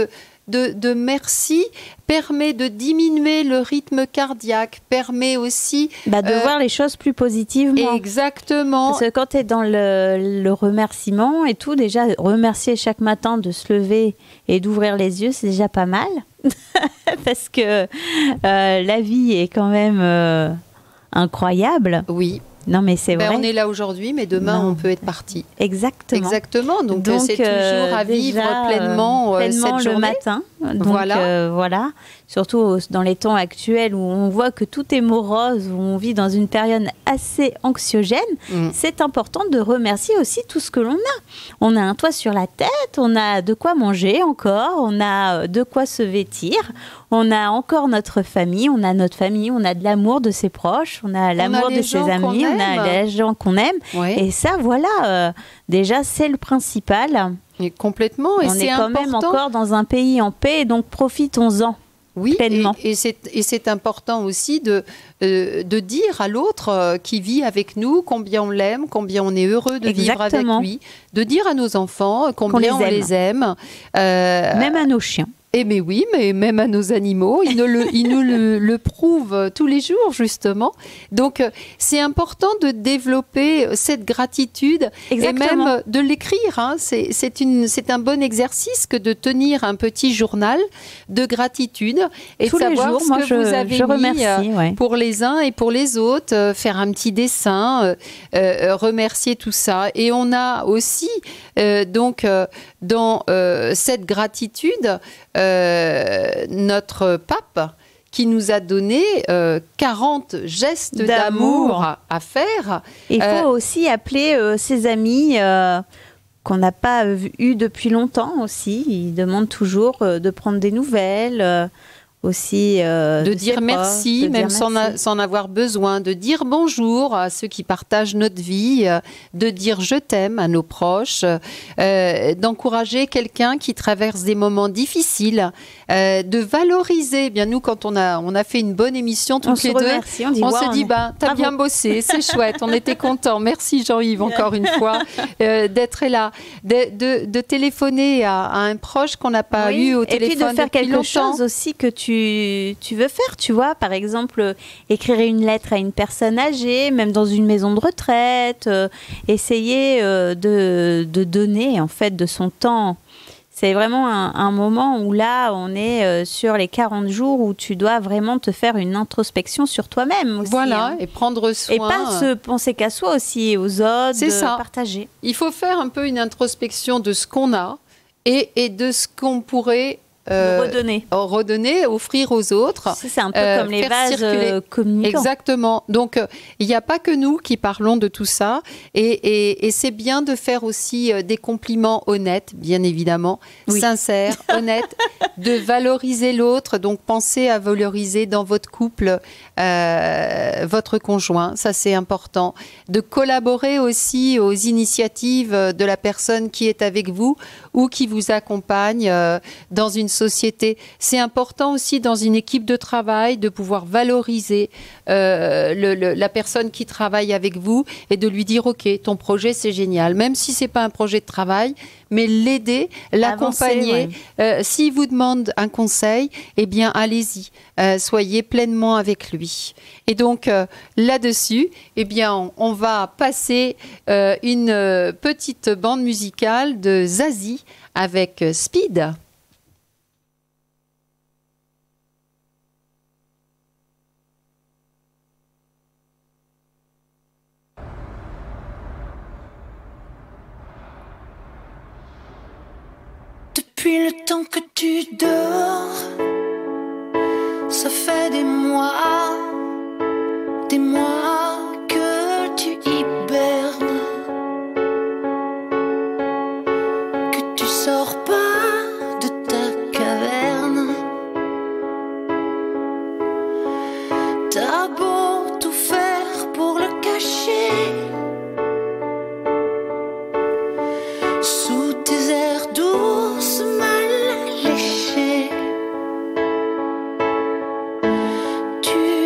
de merci permet de diminuer le rythme cardiaque, permet aussi... de voir les choses plus positivement. Exactement. Parce que quand tu es dans le remerciement et tout, déjà, remercier chaque matin de se lever et d'ouvrir les yeux, c'est déjà pas mal. Parce que la vie est quand même incroyable. Oui. Non, mais c'est vrai. On est là aujourd'hui, mais demain, on peut être parti. Exactement. Exactement. Donc c'est toujours à vivre pleinement cette journée. Le matin. Donc, voilà. Surtout dans les temps actuels où on voit que tout est morose, où on vit dans une période assez anxiogène, c'est important de remercier aussi tout ce que l'on a. On a un toit sur la tête, on a de quoi manger encore, on a de quoi se vêtir, on a encore notre famille, on a de l'amour de ses proches, on a l'amour de ses amis, on a les gens qu'on aime. Ouais. Et ça, voilà, déjà, c'est le principal. Et complètement. Et on est quand même encore dans un pays en paix, donc profitons-en. Oui, et c'est important aussi de dire à l'autre qui vit avec nous combien on l'aime, combien on est heureux de vivre avec lui, de dire à nos enfants combien on les aime. Même à nos chiens. Mais oui, mais même à nos animaux, ils nous le prouvent tous les jours, justement. Donc, c'est important de développer cette gratitude. Exactement. Et même de l'écrire. Hein. C'est un bon exercice que de tenir un petit journal de gratitude et tous de savoir jours, ce que vous avez mis pour les uns et pour les autres, faire un petit dessin, remercier tout ça. Et on a aussi, dans cette gratitude, notre pape qui nous a donné 40 gestes d'amour à faire. Il faut aussi appeler ses amis qu'on n'a pas eu depuis longtemps aussi. Il demande toujours de prendre des nouvelles. Aussi de dire merci, même sans avoir besoin, de dire bonjour à ceux qui partagent notre vie, de dire je t'aime à nos proches, d'encourager quelqu'un qui traverse des moments difficiles, de valoriser. Bien nous, quand on a fait une bonne émission toutes les deux, on se dit t'as bien bossé, c'est chouette, on était contents. Merci Jean-Yves encore une fois d'être là, de téléphoner à un proche qu'on n'a pas eu au téléphone. Et puis de faire quelque chose aussi que tu veux faire, tu vois, par exemple écrire une lettre à une personne âgée, même dans une maison de retraite, essayer de donner en fait de son temps. C'est vraiment un moment où là on est sur les 40 jours où tu dois vraiment te faire une introspection sur toi-même aussi. Voilà, et prendre soin. Et pas se penser qu'à soi aussi, aux autres, c'est ça. Partager. Il faut faire un peu une introspection de ce qu'on a et de ce qu'on pourrait redonner, offrir aux autres. C'est un peu comme les vases communicants. Exactement. Donc, il n'y a pas que nous qui parlons de tout ça. Et c'est bien de faire aussi des compliments honnêtes, bien évidemment, sincères, honnêtes, de valoriser l'autre. Donc, pensez à valoriser dans votre couple votre conjoint. Ça, c'est important. De collaborer aussi aux initiatives de la personne qui est avec vous ou qui vous accompagne dans une société. C'est important aussi dans une équipe de travail de pouvoir valoriser la personne qui travaille avec vous et de lui dire ok, ton projet c'est génial, même si c'est pas un projet de travail, mais l'aider, l'accompagner. S'il vous demande un conseil, eh bien allez-y, soyez pleinement avec lui. Et donc là-dessus, eh bien on va passer une petite bande musicale de Zazie avec Speed. Depuis le temps que tu dors, ça fait des mois que tu hibernes, que tu sors pas de ta caverne. T'as beau tout faire pour le cacher, sous tes airs douces mal léchés, tu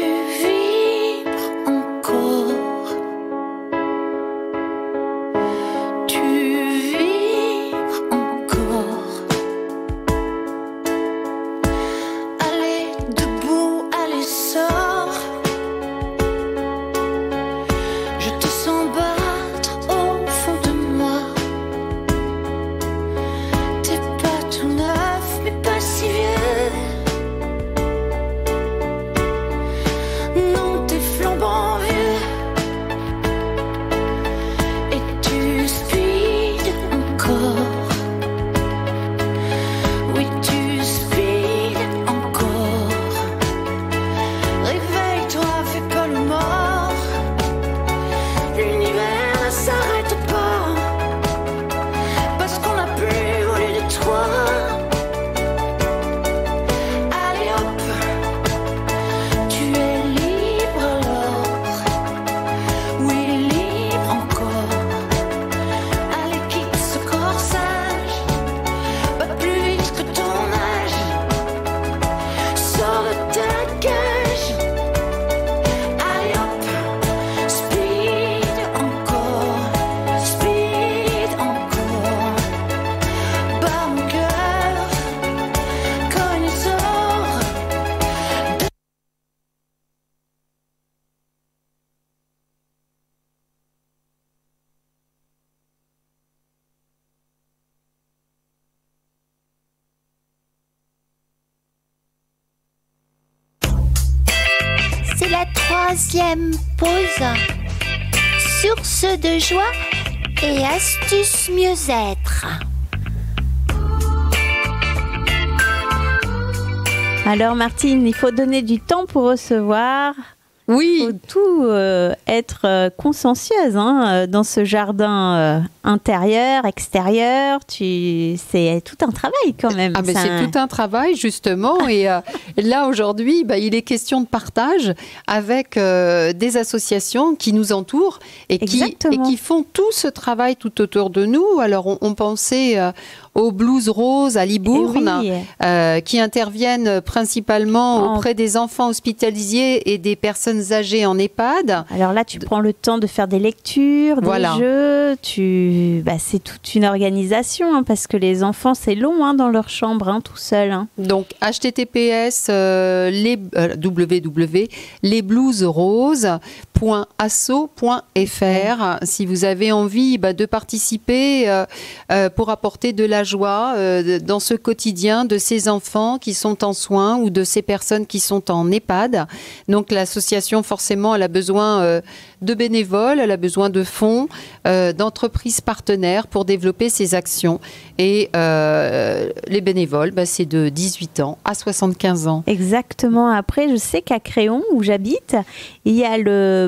c'est la 3e pause. Source de joie et astuces mieux-être. Alors Martine, il faut donner du temps pour recevoir. Oui. Il faut tout être consciencieuse dans ce jardin intérieur, extérieur. C'est tout un travail quand même. Ah ben c'est tout un travail justement. Et là aujourd'hui, il est question de partage avec des associations qui nous entourent et qui font tout ce travail tout autour de nous. Alors on pensait aux Blues Roses à Libourne, qui interviennent principalement auprès des enfants hospitalisés et des personnes âgées en EHPAD. Alors là, tu prends le temps de faire des lectures, des jeux. C'est toute une organisation parce que les enfants, c'est long dans leur chambre, tout seul. Donc, https lesbluesroses.asso.fr si vous avez envie de participer pour apporter de la joie dans ce quotidien de ces enfants qui sont en soins ou de ces personnes qui sont en EHPAD. Donc l'association, forcément, elle a besoin de bénévoles, elle a besoin de fonds, d'entreprises partenaires pour développer ses actions. Et les bénévoles, c'est de 18 ans à 75 ans. Exactement. Après, je sais qu'à Créon, où j'habite, il y a le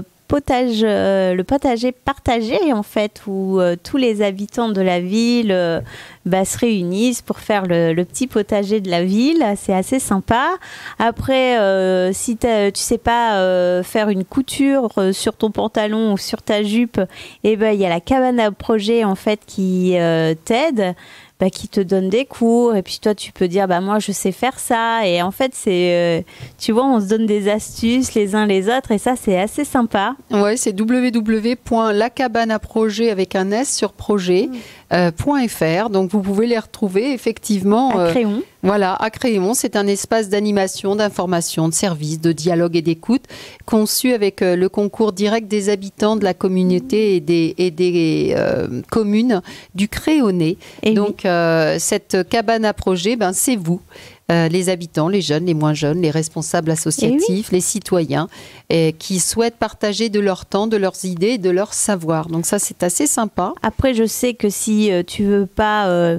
potager partagé en fait, où tous les habitants de la ville se réunissent pour faire le petit potager de la ville. C'est assez sympa. Après, si tu sais pas faire une couture sur ton pantalon ou sur ta jupe, il y a la cabane à projet en fait qui t'aide. Qui te donne des cours et puis toi tu peux dire moi je sais faire ça, et en fait c'est tu vois, on se donne des astuces les uns les autres et ça c'est assez sympa. Ouais, c'est www.lacabaneaprojet avec un S sur projet.fr. Donc vous pouvez les retrouver effectivement à Créon. Voilà, à Créon, c'est un espace d'animation, d'information, de service, de dialogue et d'écoute, conçu avec le concours direct des habitants de la communauté et des communes du Créonais. Donc cette cabane à projet, c'est vous. Les habitants, les jeunes, les moins jeunes, les responsables associatifs, les citoyens qui souhaitent partager de leur temps, de leurs idées et de leur savoir. Donc ça, c'est assez sympa. Après, je sais que si tu veux pas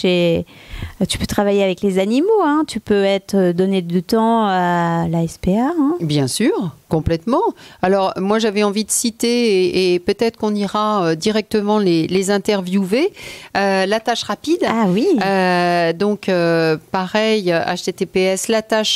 tu peux travailler avec les animaux, tu peux donner du temps à la SPA. Bien sûr, complètement. Alors, moi, j'avais envie de citer, et peut-être qu'on ira directement les interviewer, la tâche rapide. Ah oui. Donc, pareil, https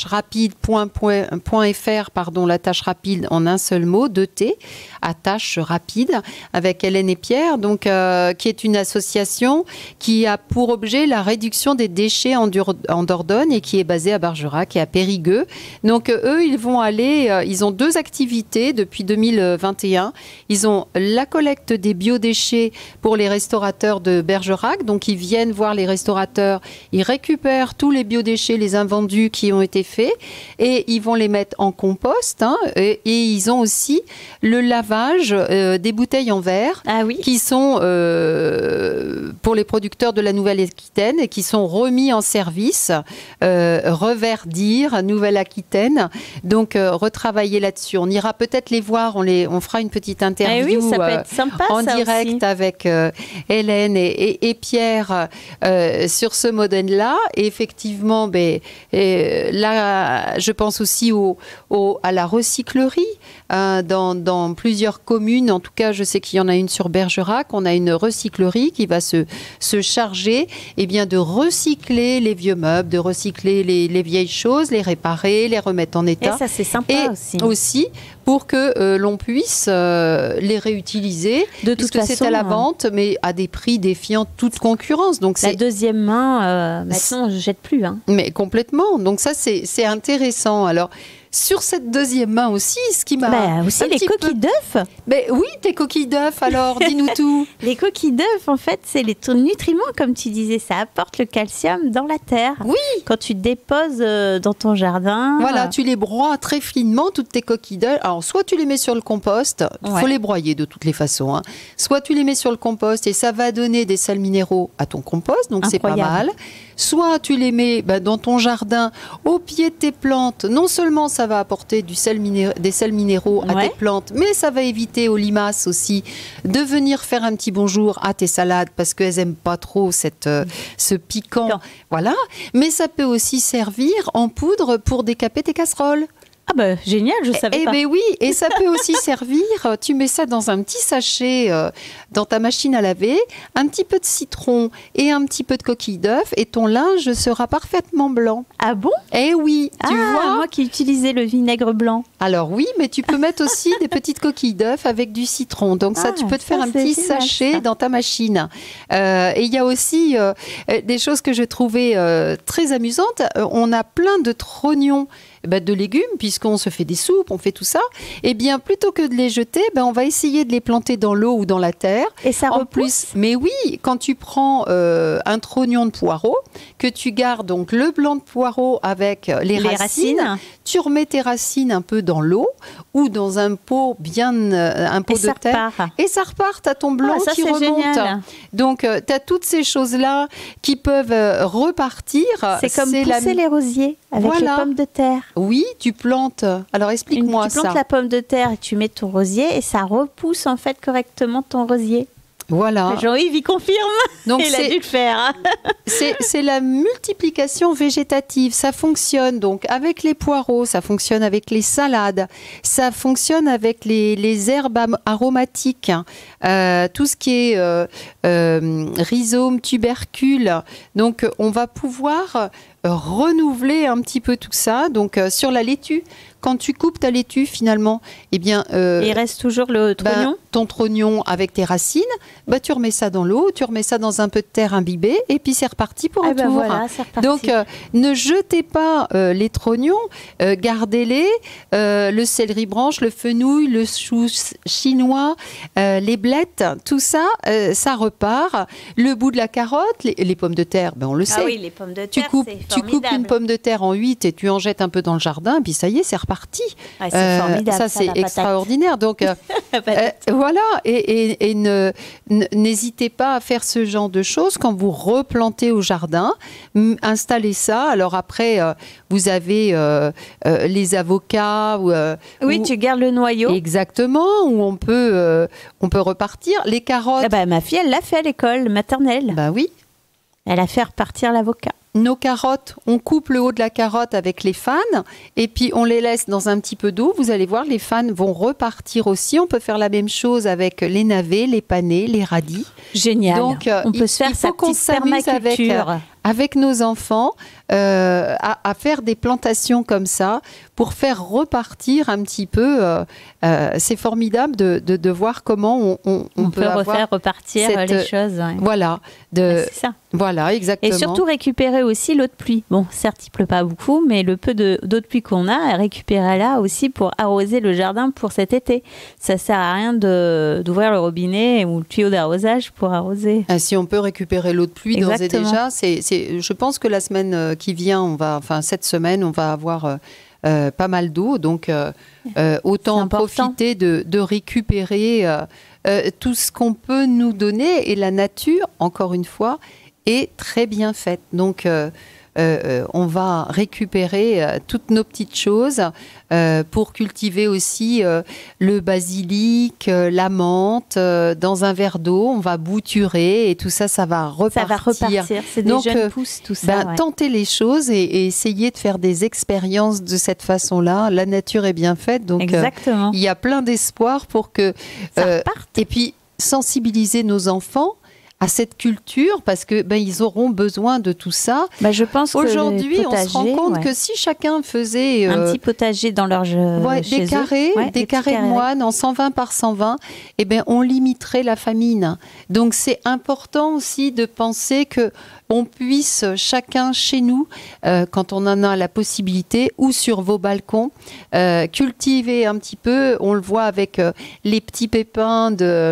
latâcherapide.fr, la tâche rapide en un seul mot, 2T, à tâche rapide, avec Hélène et Pierre, donc, qui est une association qui a pour objet la réduction des déchets en Dordogne et qui est basée à Bergerac et à Périgueux. Donc, eux, ils vont aller, ils ont 2 activités depuis 2021. Ils ont la collecte des biodéchets pour les restaurateurs de Bergerac. Donc, ils viennent voir les restaurateurs, ils récupèrent tous les biodéchets, les invendus qui ont été faits, et ils vont les mettre en compost. Et ils ont aussi le lavage des bouteilles en verre qui sont pour les producteurs de la Nouvelle-Aquitaine et qui sont remis en service, Reverdir, Nouvelle-Aquitaine. Donc, retravailler là-dessus. On ira peut-être les voir, on fera une petite interview ça peut être sympa, en ça direct aussi. avec Hélène et Pierre sur ce modèle-là. Et effectivement, là, je pense aussi à la recyclerie dans plusieurs communes. En tout cas, je sais qu'il y en a une sur Bergerac. On a une recyclerie qui va se charger de recycler les vieux meubles, de recycler les vieilles choses, les réparer, les remettre en état. Et ça, c'est sympa aussi pour que l'on puisse les réutiliser, de toute façon, c'est à la vente, mais à des prix défiant toute concurrence. Donc la deuxième main, maintenant, je ne jette plus. Mais complètement. Donc ça, c'est intéressant. Alors, sur cette deuxième main aussi, ce qui m'a... aussi les coquilles d'œufs. Oui, tes coquilles d'œufs, alors, dis-nous tout. Les coquilles d'œufs, en fait, c'est les nutriments, comme tu disais, ça apporte le calcium dans la terre. Oui. Quand tu déposes dans ton jardin. Voilà, tu les broies très finement, toutes tes coquilles d'œufs. Alors, soit tu les mets sur le compost, il faut les broyer de toutes les façons. Soit tu les mets sur le compost et ça va donner des sels minéraux à ton compost, donc c'est pas mal. Soit tu les mets dans ton jardin, au pied de tes plantes. Non seulement ça va apporter des sels minéraux à tes plantes, mais ça va éviter aux limaces aussi de venir faire un petit bonjour à tes salades parce qu'elles n'aiment pas trop ce piquant. Voilà. Mais ça peut aussi servir en poudre pour décaper tes casseroles. Ah bah génial, je savais pas. Eh ben oui, et ça peut aussi servir, tu mets ça dans un petit sachet dans ta machine à laver, un petit peu de citron et un petit peu de coquille d'œuf et ton linge sera parfaitement blanc. Ah bon? Eh oui, tu vois. Moi qui utilisais le vinaigre blanc. Alors oui, mais tu peux mettre aussi des petites coquilles d'œuf avec du citron. Donc ça, tu peux te faire un petit sachet dans ta machine. Et il y a aussi des choses que je trouvais très amusantes. On a plein de trognons de légumes, puisqu'on se fait des soupes, on fait tout ça. Eh bien, plutôt que de les jeter, on va essayer de les planter dans l'eau ou dans la terre. Et ça repousse. Mais oui, quand tu prends un trognon de poireau, que tu gardes donc le blanc de poireau avec les racines, tu remets tes racines un peu dans l'eau ou dans un pot un pot de terre. Et ça repart, tu as ton blanc qui remonte. Génial. Donc, tu as toutes ces choses-là qui peuvent repartir. C'est comme pousser les rosiers avec les pommes de terre. Oui, tu plantes. Alors explique-moi ça. Tu plantes la pomme de terre et tu mets ton rosier et ça repousse en fait correctement ton rosier. Voilà. Jean-Yves, il confirme. Donc il a dû le faire. C'est la multiplication végétative. Ça fonctionne donc avec les poireaux, ça fonctionne avec les salades, ça fonctionne avec les herbes aromatiques, tout ce qui est rhizome, tubercule. Donc on va pouvoir renouveler un petit peu tout ça. Donc sur la laitue, quand tu coupes ta laitue finalement, eh bien il reste toujours le trognon. Ton trognon avec tes racines, tu remets ça dans l'eau, tu remets ça dans un peu de terre imbibée et puis c'est reparti pour un tour. Voilà, c'est reparti. Donc ne jetez pas les trognons, gardez-les, le céleri branche, le fenouil, le chou chinois, les blettes, tout ça, ça repart. Le bout de la carotte, les pommes de terre, on le sait. Ah oui, les pommes de terre, tu coupes une pomme de terre en 8 et tu en jettes un peu dans le jardin, puis ça y est, c'est reparti. Ouais, c'est formidable. Ça, c'est extraordinaire. Donc, voilà. Et n'hésitez pas à faire ce genre de choses quand vous replantez au jardin. Installez ça. Alors après, vous avez les avocats. Oui, tu gardes le noyau. Exactement. Où on peut repartir. Les carottes. Ma fille, elle l'a fait à l'école maternelle. Oui. Elle a fait repartir l'avocat. Nos carottes, on coupe le haut de la carotte avec les fans et puis on les laisse dans un petit peu d'eau. Vous allez voir, les fans vont repartir aussi. On peut faire la même chose avec les navets, les panais, les radis. Génial. Donc, on peut se faire sa petite permaculture. Avec nos enfants, à faire des plantations comme ça pour faire repartir un petit peu. C'est formidable de voir comment on peut refaire repartir les choses. Ouais. Voilà. C'est ça. Voilà, exactement. Et surtout récupérer aussi l'eau de pluie. Bon, certes, il ne pleut pas beaucoup, mais le peu d'eau de pluie qu'on a, récupérez-la aussi pour arroser le jardin pour cet été. Ça ne sert à rien d'ouvrir le robinet ou le tuyau d'arrosage pour arroser. Si on peut récupérer l'eau de pluie d'ores et déjà, je pense que la semaine qui vient, cette semaine, on va avoir pas mal d'eau. Donc, autant profiter de récupérer tout ce qu'on peut nous donner. Et la nature, encore une fois, est très bien faite. Donc, on va récupérer toutes nos petites choses pour cultiver aussi le basilic, la menthe dans un verre d'eau. On va bouturer et tout ça, ça va repartir. Ça va repartir. C'est des jeunes pousses, tout ça. Tentez les choses et essayez de faire des expériences de cette façon-là. La nature est bien faite, donc exactement. Il y a plein d'espoir pour que ça reparte. Et puis sensibiliser nos enfants à cette culture parce que ils auront besoin de tout ça. Je pense qu'aujourd'hui, on se rend compte que si chacun faisait un petit potager dans leur des carrés de moine en 120 par 120, on limiterait la famine. Donc c'est important aussi de penser que on puisse chacun chez nous, quand on en a la possibilité, ou sur vos balcons, cultiver un petit peu. On le voit avec les petits pépins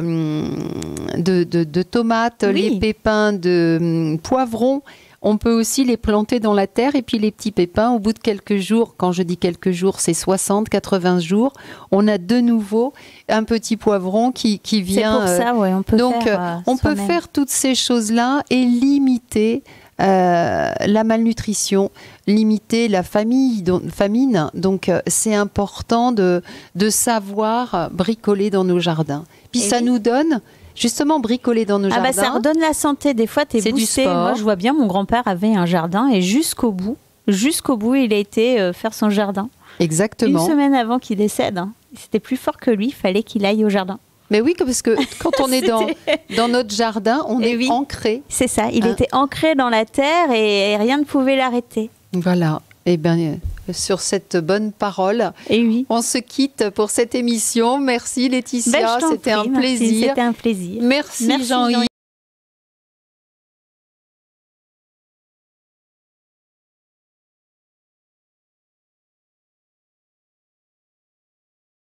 de tomates, les pépins de poivrons. On peut aussi les planter dans la terre et puis les petits pépins, au bout de quelques jours, quand je dis quelques jours, c'est 60, 80 jours, on a de nouveau un petit poivron qui vient. C'est pour ça, on peut donc, on peut faire toutes ces choses-là et limiter la malnutrition, limiter la famine. Donc, c'est important de savoir bricoler dans nos jardins. Puis ça nous donne, justement, bricoler dans nos jardins. Ça redonne la santé. Des fois, tu es boosté. Moi, je vois bien, mon grand-père avait un jardin et jusqu'au bout, il a été faire son jardin. Exactement. Une semaine avant qu'il décède. C'était plus fort que lui, il fallait qu'il aille au jardin. Mais oui, parce que quand on est dans notre jardin, on est ancré. C'est ça, il était ancré dans la terre et rien ne pouvait l'arrêter. Voilà, et bien sur cette bonne parole, on se quitte pour cette émission. Merci Laetitia, c'était un plaisir. C'était un plaisir. Merci Jean-Yves.